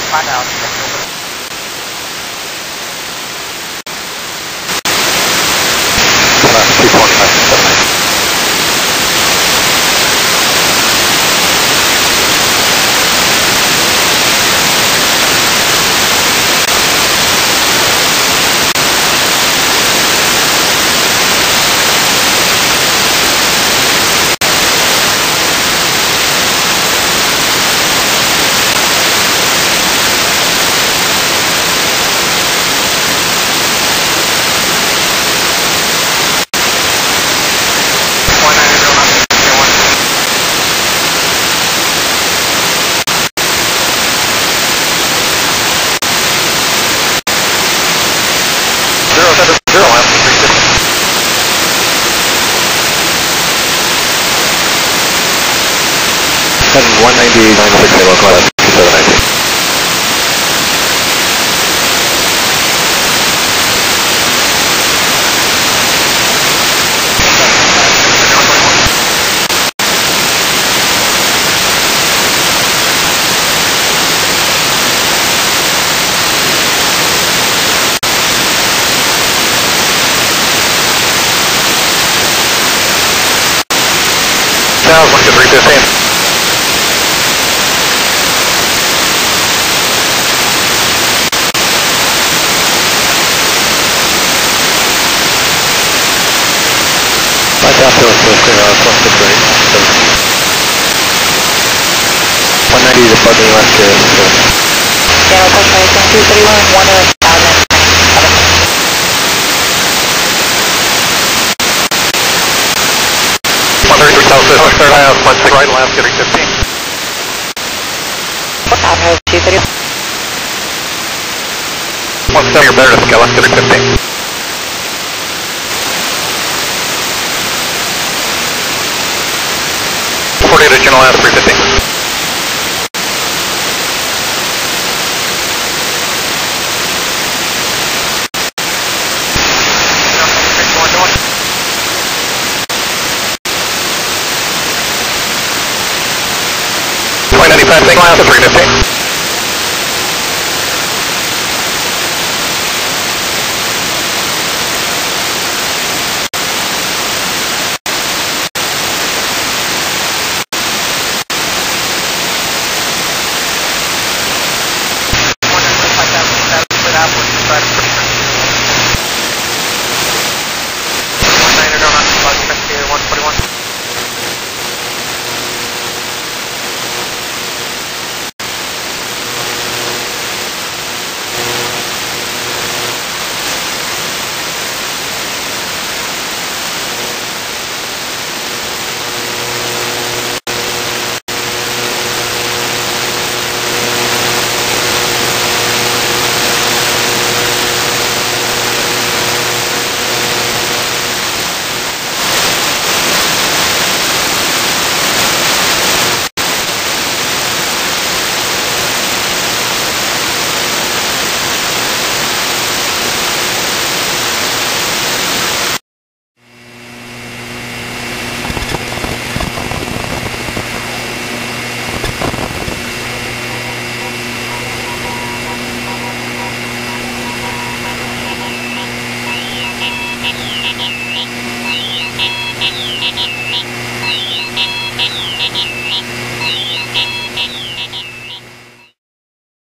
Find out. Left 220, left 7. Heading 198.96 local left 2790. South 12315. South Hill is still clear out, 168. 190 is above me left here. Yeah, push right, 231, 1 to 133 south, third eye out, 16 right, left, getting 15. South 231. 17, you're better to scale left, getting 15. 48 at general left, 350. Twenty 95, take left, 350.